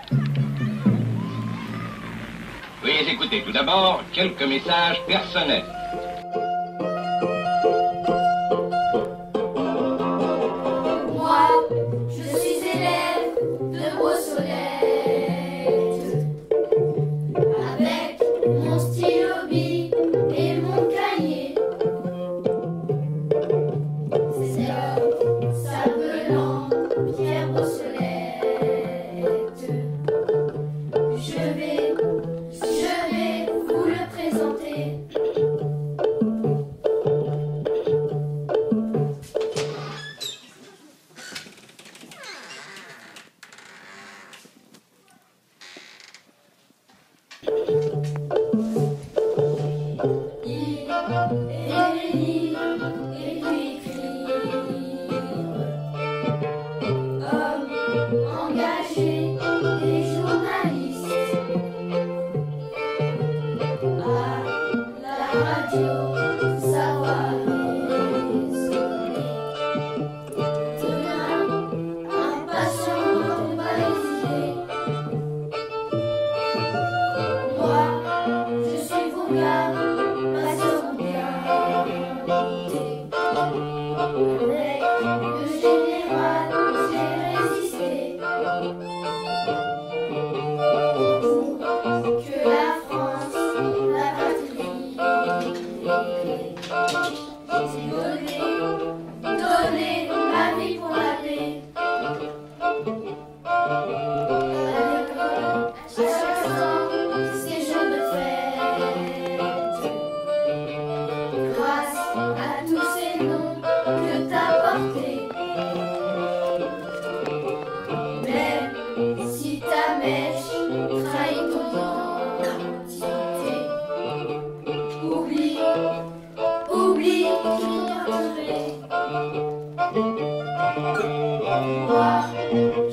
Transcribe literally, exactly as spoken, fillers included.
Veuillez écouter tout d'abord quelques messages personnels. Moi, je suis élève de Brossolette. Avec mon stylo bic et mon cahier. C'est l'homme s'appelant Pierre Brossolette. Je vais, je vais vous le présenter. Il est béni et puis écrire. Homme engagé et journaliste. À la radio, savoir raisonner. Demain, impatient va l'exiger. Moi, je suis vos gars, patient bien. Avec le général, j'ai résisté. Pour que la France, la patrie, j'ai donné, donné ma vie pour la paix. À l'école, à chaque instant, c'est jour de fête. Grâce à tous ces noms que t'as portés. Même si ta mèche trahit ton identité. Oublie, oublie qui t'ont torturé. Moi,